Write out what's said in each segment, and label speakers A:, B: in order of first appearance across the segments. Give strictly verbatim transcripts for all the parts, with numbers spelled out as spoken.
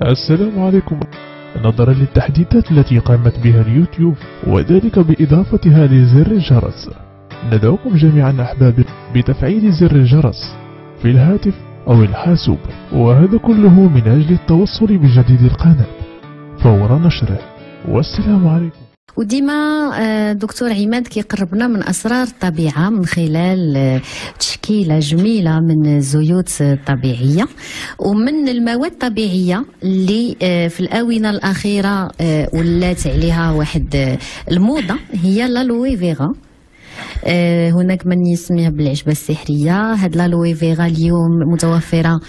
A: السلام عليكم. نظرا للتحديثات التي قامت بها اليوتيوب وذلك بإضافتها لزر الجرس، ندعوكم جميعا أحبابي بتفعيل زر الجرس في الهاتف أو الحاسوب، وهذا كله من أجل التوصل بجديد القناة فور نشره. والسلام عليكم.
B: وديما دكتور عماد كيقربنا من اسرار الطبيعه من خلال تشكيله جميله من الزيوت الطبيعيه ومن المواد الطبيعيه اللي في الاونه الاخيره ولات عليها واحد الموضه، هي لالوي فيغا. هناك من يسميها بالعشبة السحرية. هاد لالوي فيغا اليوم متوفرة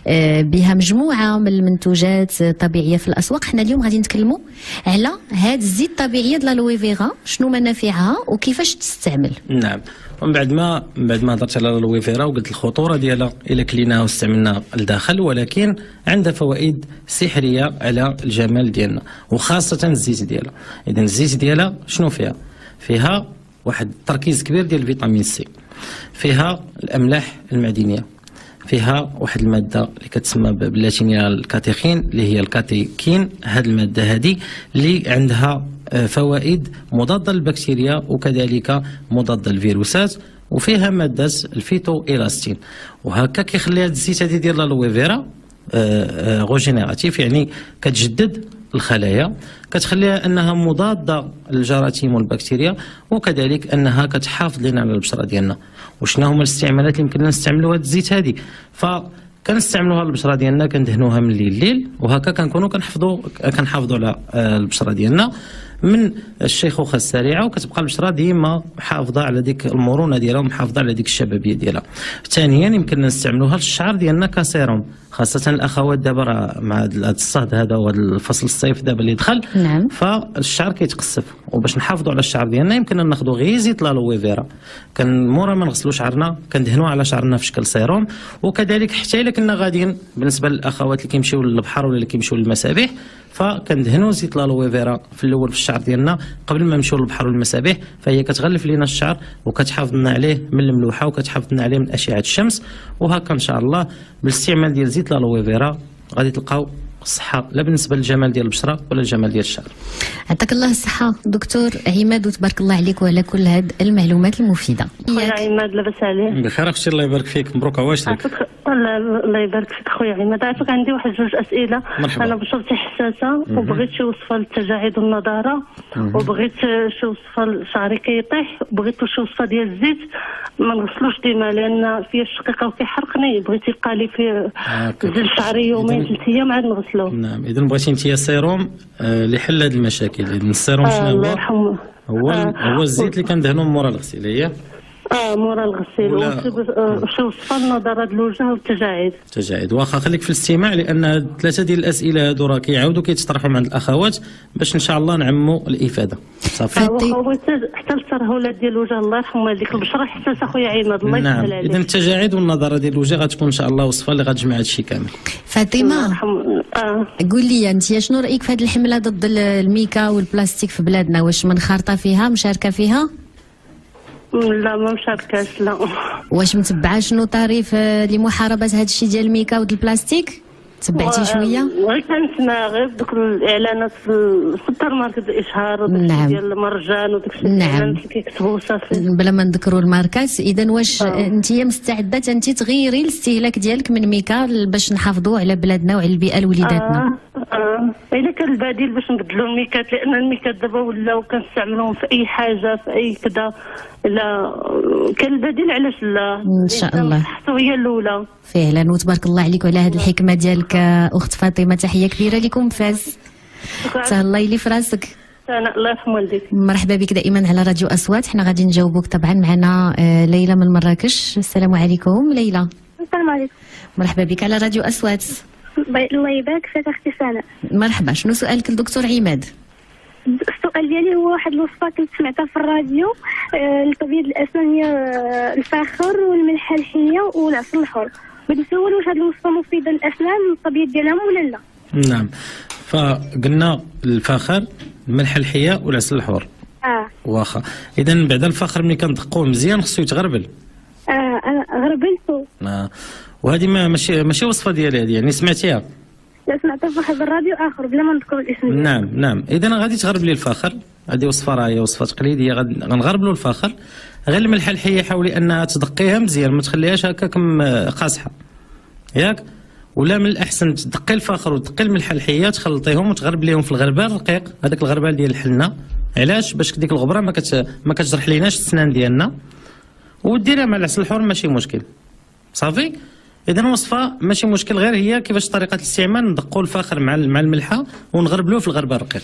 B: بها مجموعة من المنتوجات الطبيعية في الأسواق. حنا اليوم غادي نتكلموا على هاد الزيت الطبيعية ديال لالوي فيغا، شنو منافعها وكيفاش تستعمل.
C: نعم، ومن بعد ما من بعد ما هضرت على لالوي فيغا وقلت الخطورة ديالها إلا كليناها واستعملناها لداخل، ولكن عندها فوائد سحرية على الجمال ديالنا وخاصة الزيت ديالها. إذا الزيت ديالها شنو فيها؟ فيها واحد التركيز كبير ديال الفيتامين سي، فيها الاملاح المعدنيه، فيها واحد الماده اللي كتسمى باللاتينيه الكاتيخين اللي هي الكاتيكين. هذه الماده هذه اللي عندها فوائد مضاده للبكتيريا وكذلك مضاده للفيروسات، وفيها ماده الفيتو إيلاستين، وهكا كيخلي هذه الزيت هذه ديال لالوي فيرا غوجينيراتيف، يعني كتجدد الخلايا، كتخليها انها مضاده للجراثيم والبكتيريا، وكذلك انها كتحافظ لنا على البشره ديالنا. وشنا هما الاستعمالات اللي يمكن لنا نستعملوا هذا الزيت هذه؟ فكنستعملوها للبشره ديالنا، كندهنوها من الليل الليل، وهكا كنكونوا كنحفظوا كنحافظوا على البشره ديالنا من الشيخوخه السريعه، وكتبقى البشره ديما محافظه على ديك المرونه ديالها ومحافظه على ديك الشبابيه ديالها. ثانيا يمكن نستعملوها للشعر ديالنا كسيروم، خاصه الاخوات دابا راه مع هذا الصهد هذا وهذا الفصل الصيف دابا اللي دخل.
B: نعم.
C: فالشعر كيتقصف، وباش نحافظوا على الشعر ديالنا يمكننا ناخذوا غير زيت لالوي فيرا، كان مورا ما نغسلوا شعرنا كندهنوه على شعرنا في شكل سيروم. وكذلك حتى الا كنا غاديين بالنسبه للاخوات اللي كيمشيو للبحر ولا اللي كيمشيو للمسابح، فكندهنوا زيت لالوي فيرا في الاول في الشعر ديالنا قبل ما نمشيو للبحر والمسابح، فهي كتغلف لنا الشعر وكتحافظ لنا عليه من الملوحه وكتحافظ لنا عليه من اشعه الشمس. وهكا ان شاء الله بالاستعمال ديال زيت لالوي فيرا غادي تلقاو الصحه، لا بالنسبه للجمال ديال البشره ولا الجمال ديال الشعر.
B: يعطيك الله الصحه دكتور عماد، وتبارك الله عليك وعلى كل هاد المعلومات المفيده.
D: خويا عماد لاباس عليك؟
C: بخير اختي، الله يبارك فيك، مبروك عواشتك.
D: الله يبارك فيك خويا عماد. عافاك، عندي واحد جوج اسئله.
C: مرحبا.
D: انا بشرتي حساسه وبغيت شي وصفه للتجاعيد والنضاره، وبغيت شي وصفه لشعري كيطيح، وبغيت شي وصفه ديال الزيت ما نغسلوش ديما لان فيه الشقيقه وكيحرقني، بغيت يبقى لي فيه زل شعري يومين ثلاث ايام عاد نغسلوه.
C: نعم، اذا بغيتي انت السيروم اللي حل هذه المشاكل. اذا السيروم شنو هو؟
D: الله يرحمه.
C: هو آه. هو الزيت اللي كندهنوه مورا الغسيل. هي
D: اه مورا الغسيل. وشي وصفه للنضاره ديال الوجه والتجاعيد.
C: التجاعيد واخا خليك في الاستماع، لان ثلاثه ديال الاسئله هادو راه كيعاودوا كيتطرحوا عند الاخوات باش ان شاء الله نعموا الافاده. صافي.
D: آه حتى الترهلات ديال الوجه الله يرحمه، هذيك البشره حساسه خويا عماد الله يسهل عليك.
C: نعم، اذا التجاعيد والنضاره ديال الوجه غتكون ان شاء الله وصفه اللي غتجمع هادشي كامل.
B: فاطمه
D: اه
B: قول لي انت شنو رايك في هذه الحمله ضد الميكا والبلاستيك في بلادنا؟ واش منخرطه فيها، مشاركه فيها؟
D: لا ما مشاركاش. لا.
B: واش متبعه شنو طريف لمحاربه هذا الشيء ديال الميكا وديال البلاستيك؟ تبعتي شويه؟
D: غير كنسمع غير دوك الاعلانات في السوبر ماركت، الاشهار وداك
B: نعم.
D: ديال المرجان وداك الشيء
B: نعم.
D: اللي كيكتبوا صافي
B: بلا ما نذكروا الماركات. اذا واش انت مستعده انت تغيري الاستهلاك ديالك من ميكا باش نحافظوا على بلادنا وعلى البيئه لوليداتنا؟
D: اه اه الا كان البديل باش نبدلوا الميكات، لان الميكات دابا ولاو كنستعملوهم في اي حاجه في اي كذا. لا كان البديل علاش لا؟
B: ان شاء الله
D: حتى هي الاولى
B: فعلا. وتبارك الله عليك وعلى هذه الحكمه ديالك اخت فاطمه. تحيه كبيره لكم فاس، تهلاي لي في راسك.
D: انا الله يرحم والديك.
B: مرحبا بك دائما على راديو اصوات. حنا غادي نجاوبوك طبعا. معنا ليلى من مراكش. السلام عليكم ليلى.
E: السلام عليكم.
B: مرحبا بك على راديو اصوات.
E: الله يبارك فيك اختي سناء.
B: مرحبا، شنو سؤالك للدكتور عماد؟
E: السؤال ديالي هو واحد الوصفه كنت سمعتها في الراديو آه لطبيب الاسنان، هي آه الفاخر والملحه الحيه والعسل الحر. بغيت نسول واش هذه الوصفه مفيده للاسنان الطبيعه ديالهم ولا لا؟
C: نعم، فقلنا الفاخر الملحه الحيه والعسل الحر.
E: اه
C: واخا. اذا بعد الفاخر ملي كندقوه مزيان خصو يتغربل.
E: اه انا غربلته.
C: اه وهذه ما ماشي ماشي وصفه ديالي هذه، يعني سمعتيها؟
E: لا سمعتها في واحد الراديو اخر بلا ما نذكر الاسم.
C: نعم نعم. اذا غادي تغرب لي الفاخر، هذه وصفه راهي وصفه تقليديه، غنغرب له الفاخر. غير الملحه الحيه حاولي انها تدقيها مزيان، ما تخليهاش هكاك قاصحه ياك. ولا من الاحسن تدقي الفاخر وتدقي الملحه الحيه، تخلطيهم وتغرب ليهم في الغربال الرقيق، هذاك الغربال ديال الحنه. علاش؟ باش ديك الغبره ما كت ما كتجرح ليناش السنان ديالنا. وديرها مع العسل الحر ماشي مشكل صافي. اذا الوصفه ماشي مشكل، غير هي كيفاش طريقه الاستعمال. ندقوا الفاخر مع مع الملحه ونغربلوه في الغربال الرقيق،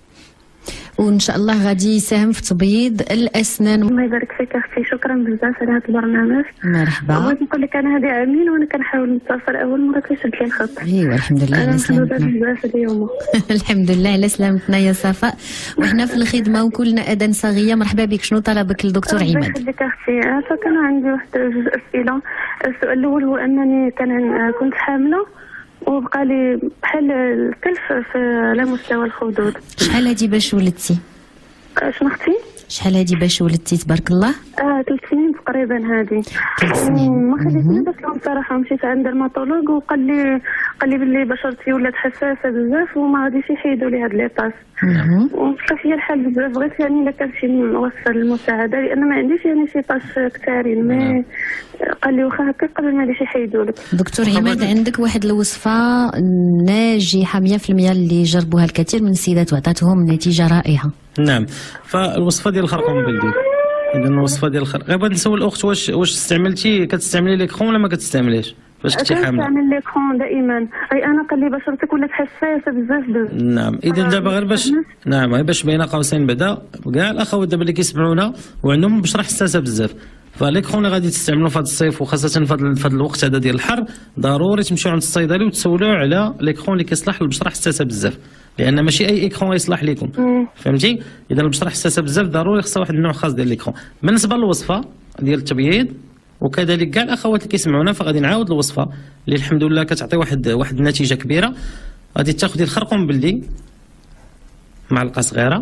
B: وان شاء الله غادي يساهم في تبييض الاسنان.
E: الله يبارك فيك اختي، شكرا بزاف على هذا البرنامج.
B: مرحبا.
E: بغيت نقول لك انا هذه عامين وانا كنحاول نتصل، اول مره كيشد لي الخط.
B: ايوا الحمد لله على سلامتنا.
E: بزاف اليوم.
B: الحمد لله على سلامتنا يا صفاء، وحنا في الخدمه وكلنا اذان صاغيه. مرحبا بك، شنو طلبك الدكتور عماد؟
E: الله يخليك اختي، انا كان عندي واحد جوج اسئله. السؤال الاول هو انني كان كنت حامله وبقى لي بحال الكلف في على مستوى الخدود.
B: شحال هادي باش ولدتي؟
E: شنو اختي؟
B: شحال هادي باش ولدتي تبارك الله؟
E: اه ثلاث سنين تقريبا هذه.
B: ثلاث سنين.
E: ما خليتني باش لهم صراحه، مشيت عند الدرماتولوج وقال لي قال لي باللي بشرتي ولات حساسه بزاف وما غاديش يحيدوا لي هاد ليطاس. وبقى فيا الحال بزاف، بغيت يعني الا كان شي نوصل المساعده لان ما عنديش يعني شي طاش كثارين. مي قال لي واخا هكا قبل ما غاديش يحيدوا لك.
B: دكتور عماد، عندك واحد الوصفه ناجحه مية في المية اللي جربوها الكثير من السيدات وعطاتهم نتيجه رائعه.
C: نعم، فالوصفه ديال الخرقوم بلدي. اذا الوصفه ديال الخرق، غير بغيت نسول الاخت واش واش استعملتي كتستعملي ليكرون ولا ما كتستعمليش؟ فاش كنتي حامله؟
E: كنستعمل ليكرون دائما، اي انا قال لي بشرتك ولات حساسه بزاف بزاف.
C: نعم، اذا دابا غير باش نعم غير باش بين قوسين بعدا كاع الاخوات دابا اللي كيسمعونا وعندهم بشره حساسه بزاف، فليكرون اللي غادي تستعملوا في هذا الصيف وخاصه في هذا الوقت هذا ديال الحر، ضروري تمشيو عند الصيدلي وتسولوا على ليكرون اللي كيصلح للبشره حساسه بزاف، لان ماشي اي ايكرون يصلح لكم. فهمتي؟ اذا البشره حساسه بزاف ضروري خصها واحد النوع خاص ديال ليكرون. بالنسبه للوصفه ديال التبييض وكذلك كاع الاخوات اللي كيسمعونا، فغادي نعاود الوصفه اللي الحمد لله كتعطي واحد واحد النتيجه كبيره. غادي تاخذي الخرقوم بلدي معلقه صغيره،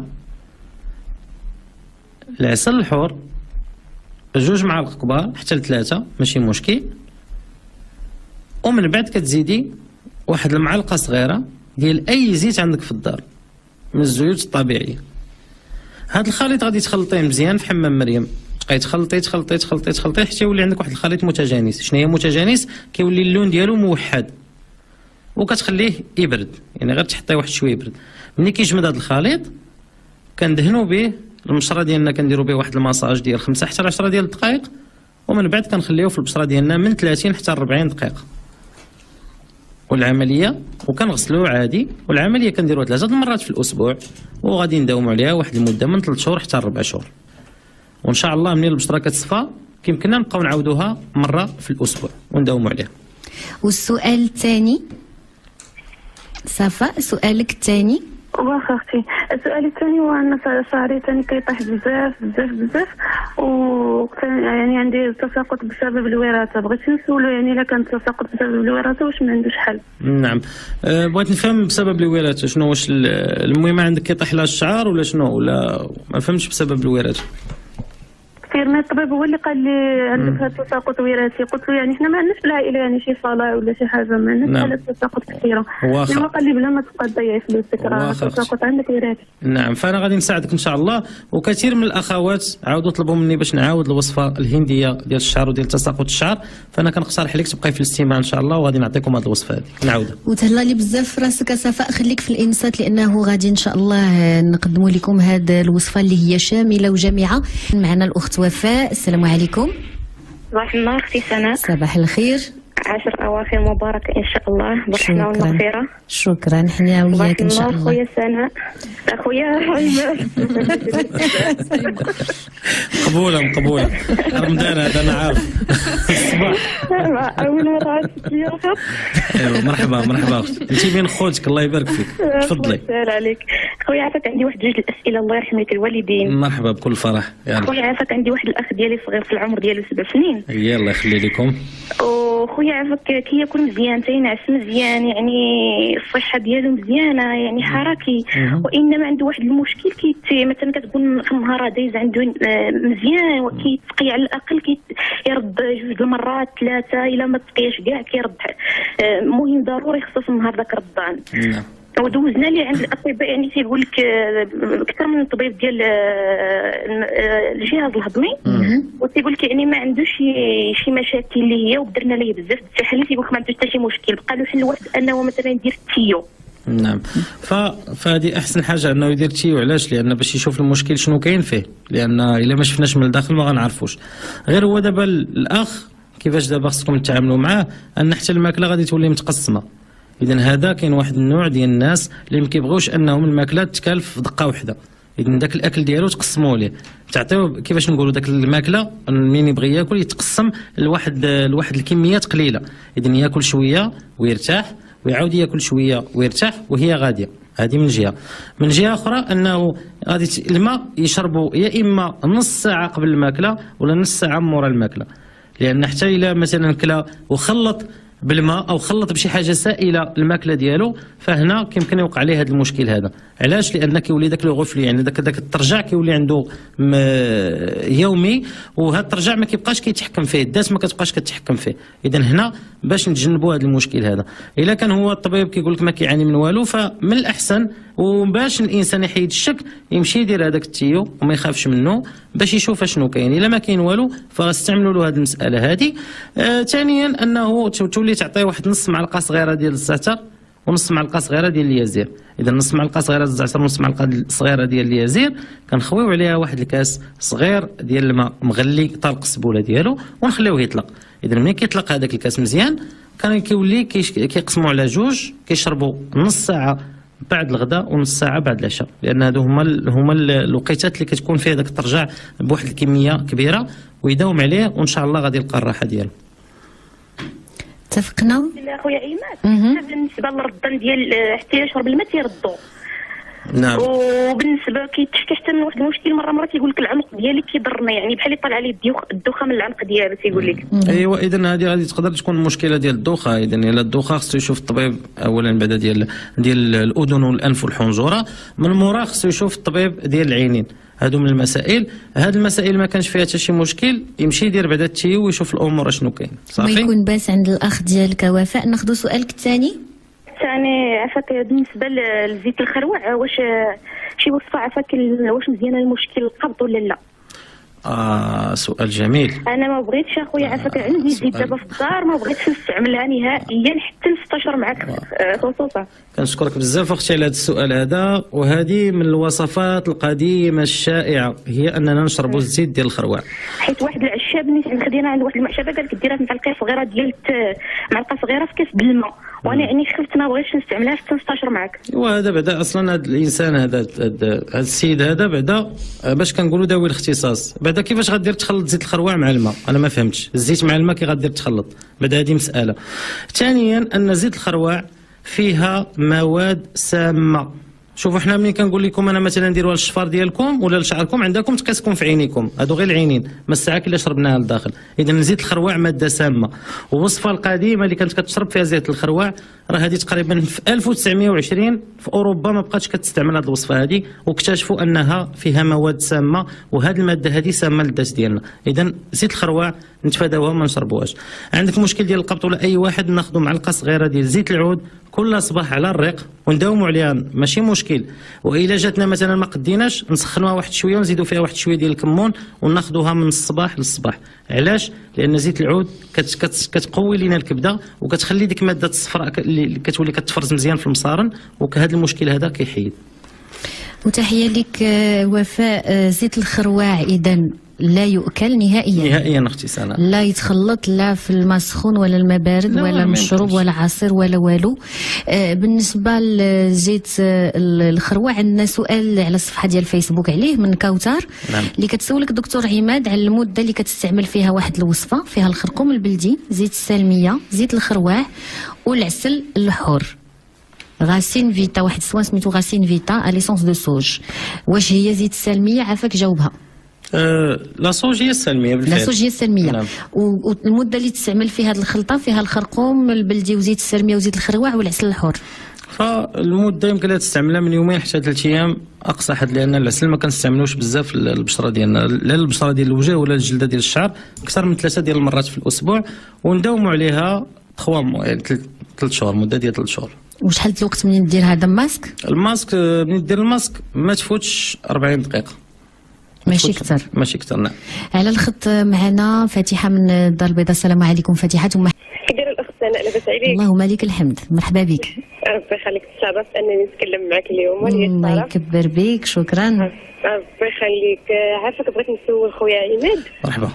C: العسل الحر جوج معالق كبار حتى لثلاثه ماشي مشكل، ومن بعد كتزيدي واحد المعلقه صغيره ديال اي زيت عندك في الدار من الزيوت الطبيعيه. هذا الخليط غادي تخلطيه مزيان في حمام مريم، تبقاي تخلطي تخلطي تخلطي تخلطي حتى يولي عندك واحد الخليط متجانس. شنو هي متجانس؟ كيولي اللون ديالو موحد وكتخليه يبرد، يعني غير تحطيه واحد شويه يبرد. ملي كيجمد هذا الخليط كندهنوا به المشره ديالنا، كنديروا به واحد المساج ديال خمسة حتى عشرة ديال الدقائق، ومن بعد كنخليوه في البشره ديالنا من ثلاثين حتى أربعين دقيقه. والعمليه وكنغسلوه عادي، والعمليه كنديروها ثلاثه المرات في الاسبوع، وغادي نداوموا عليها واحد المده من ثلاث شهور حتى أربع شهور. وان شاء الله منين البشره كتصفى كيمكننا نبقاو نعاودوها مره في الاسبوع ونداوموا عليها.
B: والسؤال الثاني صفاء، سؤالك الثاني؟
E: واخا اختي، السؤال الثاني هو ان شعري ثاني كيطيح بزاف بزاف بزاف، و يعني عندي تساقط بسبب الوراثه. بغيت نسولو يعني الا كان تساقط بسبب الوراثه واش ما عندوش حل؟
C: نعم، أه بغيت نفهم بسبب الوراثه شنو، واش المهم عندك كيطيح لها الشعر ولا شنو، ولا ما فهمتش بسبب الوراثه.
E: كثير من الطبيب هو اللي قال لي عندك هذا التساقط وراثي، قلت له يعني حنا ما عندناش في العائله يعني شي صلاه ولا شي حاجه، ما عندناش
C: نعم.
E: حالة تساقط كثيره.
C: واخا
E: هو قال لي بلا ما تبقى تضيعي فلوسك راه التساقط عندك وراثي.
C: نعم، فانا غادي نساعدك ان شاء الله. وكثير من الاخوات عاودوا طلبوا مني باش نعاود الوصفه الهنديه ديال الشعر وديال تساقط الشعر، فانا كنقترح لك تبقاي في الاستماع ان شاء الله، وغادي نعطيكم هذه الوصفه هذه نعاودها.
B: وتهلا لي بزاف في راسك صفاء، خليك في الانصات لانه غادي ان شاء الله نقدموا لكم هذه الوصفه اللي هي شامله وجامعه. معنا الاخت وفاء. السلام عليكم.
E: صباح النور اختي سناء.
B: صباح الخير.
E: عشر اواخر مباركه ان شاء الله بالرحمه والمغفره.
B: شكرا، حنا وياك ان شاء الله.
E: خويا سناء، اخويا عماد.
C: مقبوله مقبوله، رمضان هذا انا عارف. الصباح
E: اول مره عرفت لي الخط.
C: ايوا مرحبا مرحبا اختي، انت بين خوتك الله يبارك فيك، تفضلي.
E: سهل عليك خويا. عافاك عندي واحد جوج الاسئله الله يرحم لك الوالدين.
C: مرحبا بكل فرح.
E: خويا عافاك عندي واحد الاخ ديالي صغير في العمر ديالو سبع سنين.
C: يلا يخلي لكم.
E: وخويا عافاك كياكل مزيان تينعس مزيان، يعني الصحه ديالو مزيانه، يعني حركي، وانما عنده واحد المشكل كي مثلا كتكون في النهار دايز عنده مزيان وكيتقي على الاقل كيرد جوج المرات ثلاثه الا ما تقياش كاع كيرد. المهم ضروري خصو في النهار داك الرضعان. ودوزنا ليه عند الاطباء، يعني تيقول لك اكثر من طبيب ديال الجهاز الهضمي، وتيقول لك يعني ما عندوش شي شي مشاكل اللي هي، ودرنا ليه بزاف التحاليل تيقول لك ما عندوش حتى شي مشكل. بقى له حل واحد انه مثلا يدير التيو.
C: نعم، ف فهذه احسن حاجه انه يدير تيو. علاش؟ لان باش يشوف المشكل شنو كاين فيه، لان الا ما شفناش من الداخل ما غنعرفوش. غير هو دابا الاخ كيفاش دابا خصكم تتعاملوا معاه، ان حتى الماكله غادي تولي متقسمه. اذا هذا كاين واحد النوع ديال الناس اللي ما كيبغيوش انهم الماكله تتكال في دقه واحده. اذا داك الاكل ديالو تقسموا ليه، تعطيوه كيفاش نقولوا داك الماكله منين يبغي ياكل يتقسم لواحد لواحد الكميات قليله. اذا ياكل شويه ويرتاح، ويعاود ياكل شويه ويرتاح، وهي غاديه. هذه من جهه. من جهه اخرى انه غادي الماء يشربوا يا اما نص ساعه قبل الماكله ولا نص ساعه مورا الماكله، لان حتى الا مثلا كلا وخلط بالماء او خلط بشي حاجه سائله الماكله ديالو، فهنا كيمكن يوقع عليه هذا المشكل هذا. علاش؟ لان كيولي داك لو غفلي، يعني داك داك الترجع كيولي عنده يومي، وهذا الترجع ما كيبقاش كيتحكم فيه، الدات ما كتبقاش كتحكم فيه. اذا هنا باش نتجنبوا هذا المشكل هذا، الا كان هو الطبيب كيقول لك ما كيعاني من والو، فمن الاحسن وباش الانسان يحيد الشك يمشي يدير هذاك التيو وما يخافش منه باش يشوف شنو كاين. الا ما كاين والو فاستعملوا له هذه المساله هذه. آه ثانيا انه تولي تعطيه واحد نص معلقه صغيره ديال الزعتر ونص معلقه صغيره ديال اليازير. اذا نص معلقه صغيره ديال الزعتر ونص معلقه صغيره ديال اليازير كنخويو عليها واحد الكاس صغير ديال الماء مغلي طالق السبوله ديالو ونخليوه يطلق. اذا ملي كيطلق هذاك الكاس مزيان كان كيولي كيقسموا على جوج، كيشربوا نص ساعه بعد الغداء ونص ساعه بعد العشاء، لان هادو هما هما الوقيتات اللي كتكون فيها داك الترجع بواحد الكميه كبيره، ويداوم عليه وان شاء الله غادي يلقى الراحه ديالو.
B: اتفقنا؟
E: لا خويا عماد، بالنسبه للرضان ديال حتى يشرب الماء تيردو.
C: نعم.
E: وبالنسبه كيتشكي حتى من واحد المشكل مره مره تيقول لك العنق ديالي كيضرني، يعني بحال يطلع عليه الدوخه من العنق ديالو تيقول لك.
C: ايوا اذا هذه غادي تقدر تكون المشكله ديال الدوخه. اذا الا الدوخه خصو يشوف الطبيب اولا بعدا ديال ديال الاذن والانف والحنجره، من مورا خصو يشوف الطبيب ديال العينين. هادو من المسائل، هاد المسائل ما كانش فيها حتى شي مشكل يمشي يدير بعدا التيو ويشوف الامور شنو كاين. صافي
B: ما يكون باس عند الاخ ديالك وفاء. ناخذ سؤالك الثاني.
E: ثاني عفاك بالنسبه لزيت الخروع، واش شي وصفه عفاك واش مزيانه لمشكل القبض ولا لا؟
C: آه سؤال جميل.
E: انا ما بغيتش اخويا عفاك، عندي زيت دابا في الدار ما بغيتش نستعملها نهائيا حتى نستشر معك خصوصا.
C: كنشكرك بزاف اختي على هذا السؤال هذا، وهذه من الوصفات القديمه الشائعه هي اننا نشربوا الزيت ديال الخروع.
E: حيت واحد العشاب نيت عند خدينا عند واحد المعشبه قال لك ديرها معلقه صغيره ديال معلقه صغيره في كاس بالماء، وانا يعني خفت ما بغيتش نستعملها حتى نستشر معك. وهذا
C: بعدا اصلا هذا الانسان هذا هذا السيد هذا بعدا باش كنقولوا داوي الاختصاص، بعدا كيفاش غدير تخلط زيت الخروع مع الماء؟ انا ما فهمتش. الزيت مع الماء كي غدير تخلط؟ بعدا هذه مساله. ثانيا ان زيت الخروع فيها مواد سامه. شوفوا حنا ملي كنقول لكم انا مثلا ديروها للشفار ديالكم ولا لشعركم عندكم تقاسكم في عينيكم، هادو غير العينين ما الساعه اللي شربناها لداخل. اذا زيت الخروع ماده سامه، والوصفه القديمه اللي كانت كتشرب فيها زيت الخروع راه هذه تقريبا في ألف وتسعمائة وعشرين في اوروبا ما بقاتش كتستعمل هذه الوصفه هذه، واكتشفوا انها فيها مواد سامه، وهذه الماده هذه سامه للذات ديالنا. اذا زيت الخروع نتفاداوها ما نشربوهاش. عندك مشكل ديال القبض ولا اي واحد، ناخذوا معلقه صغيره ديال زيت العود كل صباح على الريق ونداوموا عليها ماشي مشكل. واذا جاتنا مثلا ما قديناش نسخنوها واحد شويه ونزيدوا فيها واحد شويه ديال الكمون وناخذوها من الصباح للصباح. علاش؟ لان زيت العود كت كت كتقوي لنا الكبده وكتخلي ديك ماده الصفراء اللي كتولي كتفرز مزيان في المصارن، وهذا المشكل هذا كيحيد.
B: وتحيه لك وفاء. زيت الخروع اذا لا يؤكل نهائيا
C: نهائيا اختي سناء،
B: لا يتخلط لا في الماء السخون ولا الماء بارد ولا مشروب ولا عصير ولا والو. آه بالنسبه لزيت الخروع عندنا سؤال على الصفحه ديال الفيسبوك عليه من كوثر.
C: نعم.
B: اللي كتسولك دكتور عماد على المده اللي كتستعمل فيها واحد الوصفه فيها الخرقوم البلدي، زيت السالميه، زيت الخروع والعسل الحر. غاسين فيتا، واحد السوان سميتو غاسين فيتا اليسونس دو سوج. واش هي زيت السالميه؟ عافاك جاوبها.
C: أه لا صوجيه السلميه بالفعل.
B: لا صوجيه السلميه. نعم. والمده اللي تستعمل فيها هذه الخلطه فيها الخرقوم البلدي وزيت السلميه وزيت الخروع والعسل الحر.
C: فالمده يمكن لها تستعملها من يومين حتى ثلاث ايام اقصى حد، لان العسل ما كنستعملوش بزاف البشره ديالنا، لا البشره ديال الوجه ولا الجلده ديال الشعر، اكثر من ثلاثه ديال المرات في الاسبوع، ونداوموا عليها تخوا يعني ثلاث شهور، مده ديال ثلاث شهور.
B: وشحال الوقت منين دير هذا الماسك؟
C: الماسك منين دير الماسك ما تفوتش أربعين دقيقه.
B: ماشي كثر.
C: ماشي كثر نعم.
B: على الخط معنا فاتحه من الدار البيضاء. السلام عليكم فاتحه. ثم
F: كي دايره الاخت سناء؟ لاباس عليك؟
B: اللهم لك الحمد، مرحبا بك.
F: ربي يخليك، تشرفت انني نتكلم معك اليوم.
B: الله يكبر بك، شكرا.
F: ربي يخليك. عافاك، بغيت نسول خويا عماد.
C: مرحبا.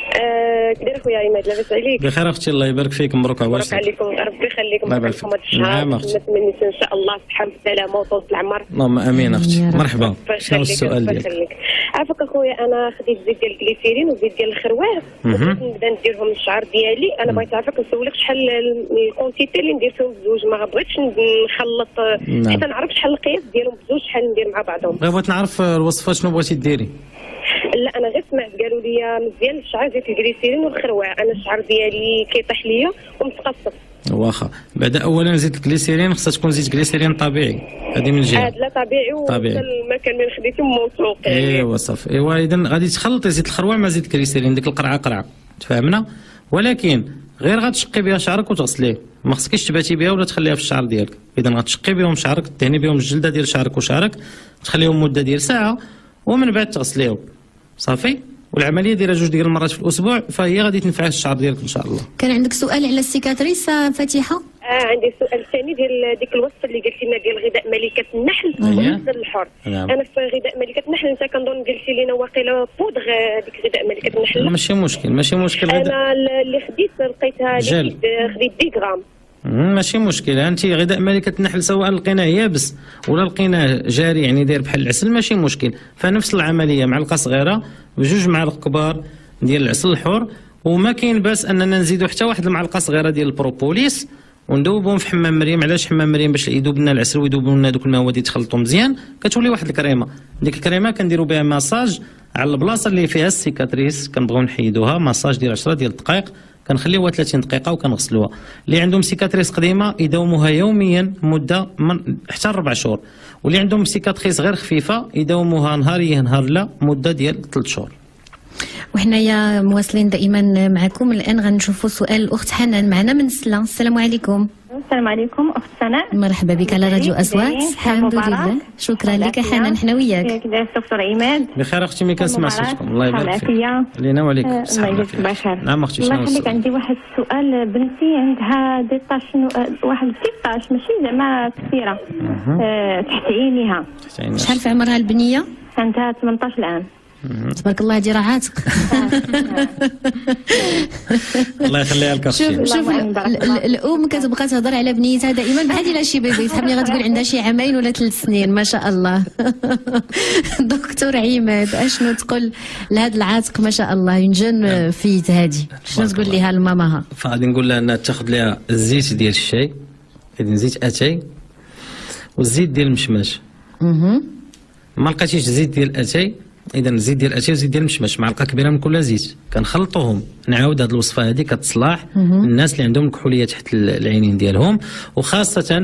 F: آه كي داير خويا عماد؟ لاباس عليك؟
C: بخير اختي، الله يبارك فيك، مبروك عواشك.
F: مبروك عليكم، ربي يخليكم.
C: الله يبارك فيك.
F: نعم اختي. نتمنى ان شاء الله صحه وسلامه وطول العمر.
C: اللهم امين اختي. مرحبا. شنو السؤال ديالك؟
F: عافاك اخويا، انا خديت زيت ديال الجليسيرين وزيت ديال الخروع وبغيت نبدا نديرهم للشعر ديالي. انا بغيت نعرفك نسولك شحال الكونتيتي اللي ندير فيهم بزوج، ما بغيتش نخلط حتى نعرف شحال القياس ديالهم بزوج، شحال ندير مع بعضهم.
C: بغيت نعرف الوصفه شنو بغيتي ديري.
F: لا انا غير سمعت قالوا لي مزيان الشعر زيت الجليسيرين والخروع، انا الشعر ديالي كيطيح ليا ومتقصف.
C: واخا بعد اولا زيت الجليسيرين خصها تكون زيت جليسيرين طبيعي، هذه من جهه.
F: لا طبيعي طبيعي. المكان اللي خديتو موثوق.
C: ايوا صافي. ايوا اذا غادي تخلطي زيت الخروع مع زيت الجليسيرين، ديك القرعه قرعه، تفهمنا؟ ولكن غير غتشقي بها شعرك وتغسليه، ما خصكيش تباتي بها ولا تخليها في الشعر ديالك. اذا غتشقي بهم شعرك، تدهني بهم الجلده ديال شعرك وشعرك، تخليهم مده ديال ساعه ومن بعد تغسليهم صافي. والعمليه ديرها جوج ديال المرات في الاسبوع، فهي غادي تنفع الشعر ديالك ان شاء الله.
B: كان عندك سؤال على السيكاتريس فاتحه؟
F: اه عندي سؤال ثاني ديال ديك الوصفه اللي قلتي لنا ديال غذاء ملكه النحل والعسل الحر.
C: نعم.
F: انا في غذاء ملكه النحل انت كنظن قلتي لنا واقيلا بودغ ديك غذاء ملكه النحل.
C: ماشي مشكل ماشي مشكل.
F: انا اللي خديت لقيتها خديت دي غرام.
C: ماشي مشكله. انت غذاء ملكه النحل سواء لقيناه يابس ولا لقيناه جاري يعني داير بحال العسل ماشي مشكل، فنفس العمليه، معلقه صغيره بجوج معالق كبار ديال العسل الحر، وما كاين باس اننا نزيدوا حتى واحد المعلقه صغيره ديال البروبوليس وندوبهم في حمام مريم. علاش حمام مريم؟ باش يذوب لنا العسل ويذوب لنا دوك المواد يتخلطوا مزيان، كتولي واحد الكريمه. ديك الكريمه كنديروا بها مساج على البلاصه اللي فيها السيكاتريس، كنبغيو نحيدوها مساج ديال عشرة ديال الدقائق، كنخليوها ثلاثين دقيقه وكنغسلوها. اللي عندهم سيكاتريس قديمه يداوموها يوميا مده من حتى ربع شهور، واللي عندهم سيكاتريس غير خفيفه يداوموها نهاريا نهار لا مده ديال ثلاث شهور.
B: وحنايا مواصلين دائما معكم. الان غنشوفوا سؤال الاخت حنان معنا من سلا. السلام عليكم.
E: السلام عليكم اخت سناء.
B: مرحبا بك على راديو اصوات. الحمد لله. شكرا لك حنان. حنا وياك.
E: كيف داير الدكتور عماد؟
C: بخير اختي، ملي كنسمع صوتكم. الله يبارك فيك. لينا وعليك.
E: الله يجزيك بخير.
C: نعم اختي.
E: الله يخليك، عندي واحد السؤال. بنتي عندها ديطاش واحد ستاشر، ماشي زعما كثيره، أه تحت عينيها.
B: شحال في عمرها البنيه؟
E: عندها ثمنطاش عام.
B: تبارك الله، هادي راه عاتق.
C: الله يخليها لك اختي.
B: شوف شوف الام كتبقى تهضر على بنيتها دائما بحال ديال شي بيبي، تحب لي غتقول عندها شي عامين ولا ثلاث سنين ما شاء الله. دكتور عماد، اشنو تقول لهذا العاتق ما شاء الله ينجن فيت هادي؟ شنو تقول لها لماماها؟
C: فغادي نقول لها انها تاخذ لها الزيت ديال الشاي، اذا زيت اتاي والزيت ديال المشماش.
B: اها
C: ما لقيتيش زيت ديال اتاي، اذا الزيت ديال الاتاي وزيت ديال المشماش، معلقه كبيره من كل زيت، كنخلطوهم. نعاود هذه الوصفه هذه كتصلاح الناس اللي عندهم الكحوليه تحت العينين ديالهم، وخاصه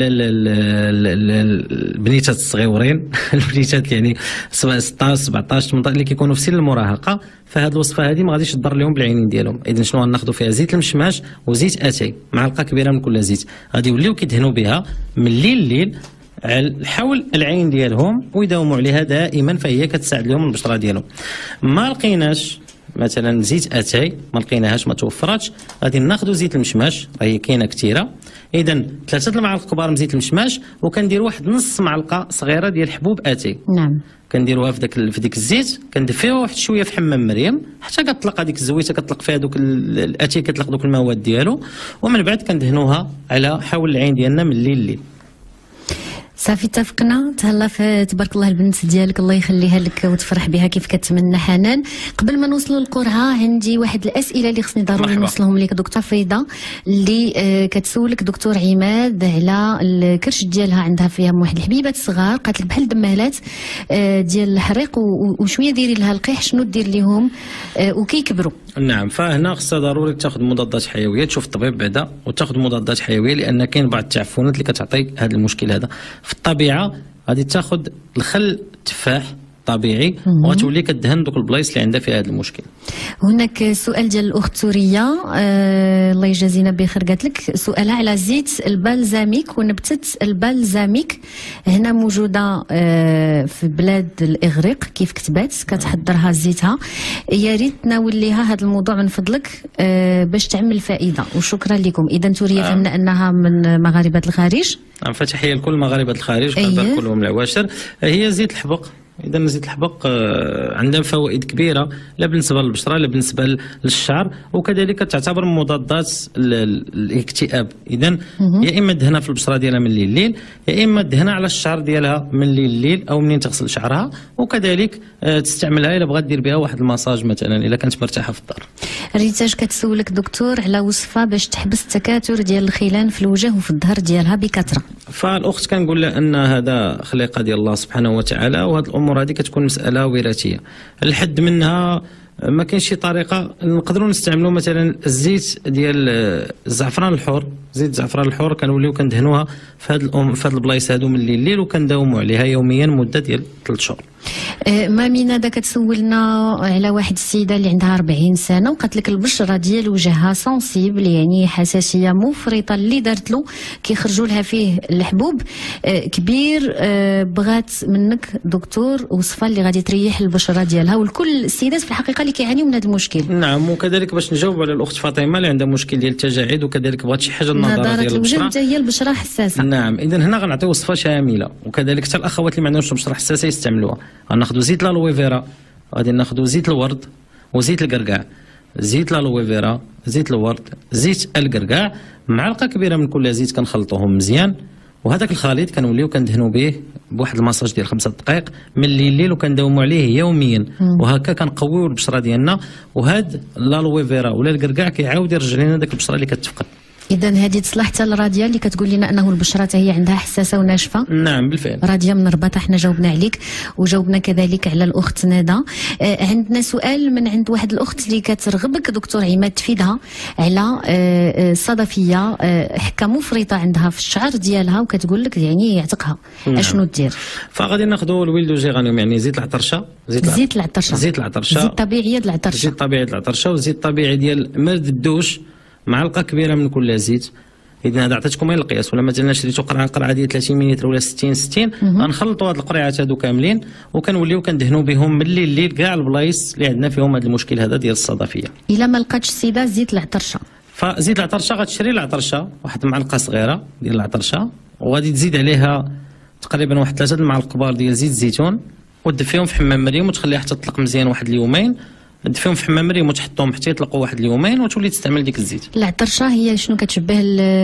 C: البنيتات الصغيورين البنيتات يعني ستطاش سبعطاش ثمنطاش اللي كيكونوا في سن المراهقه، فهاد الوصفه هذه ما غاديش تضر لهم بالعينين ديالهم. اذا شنو غناخذوا فيها؟ زيت المشماش وزيت اتاي، معلقه كبيره من كل زيت، غادي يوليو كيدهنوا بها من الليل الليل حول العين ديالهم ويداوموا عليها دائما، فهي كتساعد لهم البشره ديالهم. ما لقيناش مثلا زيت اتاي، ما لقيناهاش ما توفراتش، غادي ناخذوا زيت المشماش، راهي كاينه كثيره. اذا ثلاثه المعالق كبار من زيت المشماش، وكندير واحد نص معلقه صغيره ديال حبوب اتاي.
B: نعم.
C: كنديروها في داك في ديك الزيت، كندفيوها واحد شويه في حمام مريم حتى كتطلق هذيك الزويته، كتطلق فيها دوك الاتاي، كتطلق دوك المواد ديالو، ومن بعد كندهنوها على حول العين ديالنا من الليل الليل.
B: صافي اتفقنا. تهلا في تبارك الله البنت ديالك الله يخليها لك وتفرح بها كيف كتمنى حنان. قبل ما نوصلوا للقرعه عندي واحد الاسئله اللي خصني ضروري نوصلهم لك دكتور فريده، اللي آه كتسولك دكتور عماد على الكرش ديالها، عندها فيها واحد الحبيبات صغار قالت لك بحال الدمالات آه ديال الحريق، وشويه ديري لها القيح شنو دير لهم آه وكيكبروا.
C: نعم، فهنا خصها ضروري تاخذ مضادات حيويه، تشوف الطبيب بعدا وتاخذ مضادات حيويه، لان كاين بعض التعفنات اللي كتعطي هذا المشكل هذا. في الطبيعه غادي تاخذ الخل التفاح طبيعي وغتولي كدهن دوك البلايص اللي عندها فيها هذا المشكل.
B: هناك سؤال ديال الاخت سوريه آه الله يجازينا بخير، قالت لك سؤالها على زيت البالزاميك ونبته البالزاميك هنا موجوده آه في بلاد الاغريق كيف كتبات كتحضرها زيتها، يا ريت تناول ليها هذا الموضوع من فضلك آه باش تعمل فائده، وشكرا لكم. اذا سوريه آه. فهمنا انها من مغاربه الخارج.
C: نعم، فتحيه لكل مغاربه الخارج وكنبارك أيه. كلهم العواشر. هي زيت الحبق، إذا زيت الحبق عندها فوائد كبيرة لا بالنسبة للبشرة لا بالنسبة للشعر، وكذلك تعتبر مضادات الاكتئاب. إذا يا إما دهنها في البشرة ديالها من الليل الليل، يا إما دهنها على الشعر ديالها من الليل الليل أو منين تغسل شعرها، وكذلك تستعملها إلا بغات دير بها واحد المساج مثلا إلا كانت مرتاحة في الدار.
B: ريتاج كتسولك دكتور على وصفة باش تحبس التكاثر ديال الخلان في الوجه وفي الظهر ديالها بكثرة.
C: فالأخت كنقول لها أن هذا خليقة ديال الله سبحانه وتعالى، وهذه الأمور هذه كتكون مسألة وراثية. الحد منها ما كاينش شي طريقه نقدروا نستعملوا مثلا الزيت ديال الزعفران الحر، زيت الزعفران الحر كنوليو كندهنوها في هاد الام في هاد البلايص هادو من الليل الليل وكنداوموا عليها يوميا مده ديال ثلاث شهور.
B: مامي ندى كتسولنا على واحد السيده اللي عندها أربعين سنه وقالت لك البشره ديال وجهها سونسيبل، يعني حساسيه مفرطه اللي دارت له كيخرجوا لها فيه الحبوب كبير. بغات منك دكتور وصفه اللي غادي تريح البشره ديالها، والكل السيدات في الحقيقه اللي كيعانيو من هذا المشكل.
C: نعم، وكذلك باش نجاوب على الاخت فاطمه اللي عندها مشكل ديال التجاعيد وكذلك بغات شي حاجه النظاره ديال البشره
B: حتى هي البشره حساسه.
C: نعم، اذا هنا غنعطيو وصفه شامله، وكذلك حتى الاخوات اللي ما عندهمش بشره حساسه يستعملوها. غناخذوا زيت الالوي فيرا، غادي ناخذوا زيت الورد وزيت القرقاع. زيت الالوي فيرا، زيت الورد، زيت القرقاع، معلقه كبيره من كل زيت كنخلطوهم مزيان، وهذاك الخليط كنوليو كندهنوا به بواحد المساج ديال خمسة دقائق من الليل الليل وكنداوموا عليه يوميا، وهكا كنقويو البشره ديالنا. وهاد الالوي فيرا ولا القرقاع كيعاود يرجع لنا داك البشره اللي كتفقد.
B: اذا هذه تصلح حتى للراديا اللي كتقول لنا انه البشره هي عندها حساسه وناشفه.
C: نعم بالفعل.
B: راديا من رباط حنا جاوبنا عليك، وجاوبنا كذلك على الاخت ندى. آه عندنا سؤال من عند واحد الاخت اللي كترغبك دكتور عماد تفيدها على آه صدفيه آه حكه مفرطه عندها في الشعر ديالها، وكتقول لك يعني يعتقها. نعم. اشنو دير؟
C: فغادي ناخذوا الويل دو جيرانيوم، يعني زيت العطرشه،
B: زيت زيت العطرشه
C: زيت العطرشه
B: زيت طبيعيه ديال العطرشه
C: زيت طبيعي ديال العطرشه وزيت طبيعي ديال مرد الدوش، معلقه كبيره من كل زيت. اذا هذا عطيتكم غير القياس، ولا مثلا شريتو قرعه قرعه ديال ثلاثين مليلتر ولا ستين ستين، غنخلطوا هاد القريعات هادو كاملين وكنوليو كندهنوا بهم من الليل الليل كاع البلايص اللي عندنا فيهم هذا المشكل هذا ديال الصدفيه.
B: الا ما لقاتش السيده زيت العطرشه،
C: فزيت العطرشه غتشري العطرشه واحد المعلقه صغيره ديال العطرشه، وغادي تزيد عليها تقريبا واحد ثلاثه المعالق كبار ديال زيت الزيتون، ودفيهم في حمام مريم وتخليها حتى تطلق مزيان واحد اليومين. دفيهم في حمام مريم وتحطهم حتى يطلقوا واحد اليومين وتولي تستعمل ديك الزيت.
B: العطرشه هي شنو كتشبه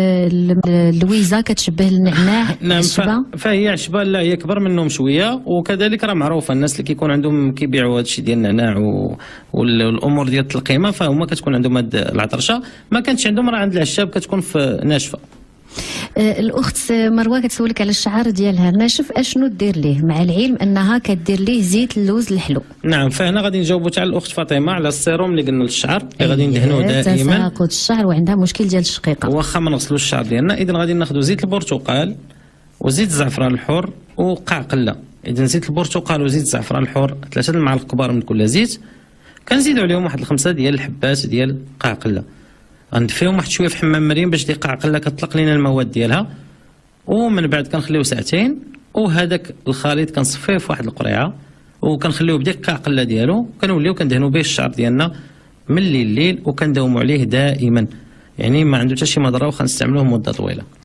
B: اللويزه، كتشبه النعناع؟
C: نعم، فهي عشبه لا هي كبر منهم شويه، وكذلك راه معروفه الناس اللي كيكون عندهم كيبيعوا هذا الشيء ديال النعناع والامور ديال التلقيمه فهما كتكون عندهم هاد العطرشه، ما كانتش عندهم راه عند العشاب كتكون في ناشفه.
B: الاخت مروه كتسولك على الشعر ديالها ناشف اشنو دير ليه، مع العلم انها كدير ليه زيت اللوز الحلو. نعم،
C: فهنا غادي نجاوبوا تاع الاخت فاطمه على السيروم اللي قلنا للشعر اللي غادي ندهنوه دائما.
B: تساقط الشعر وعندها مشكل ديال الشقيقه
C: واخا ما نغسلوش الشعر ديالنا، اذا غادي ناخذوا زيت البرتقال وزيت الزعفران الحر وقعقله. اذا زيت البرتقال وزيت الزعفران الحر ثلاثه المعالق كبار من كل زيت، كنزيدوا عليهم واحد الخمسه ديال الحبات ديال قعقله، غندفيهم واحد شويه في حمام مريم باش ديك قعقله كتطلق لنا المواد ديالها، ومن بعد كنخليوه ساعتين، وهذاك الخليط كنصفيه في واحد القريعه وكنخليوه بديك قعقله ديالو، كنوليو كندهنوا به الشعر ديالنا من الليل الليل وكنداوموا عليه دائما، يعني ما عنده حتى شي مضره وخا نستعملوه مده طويله.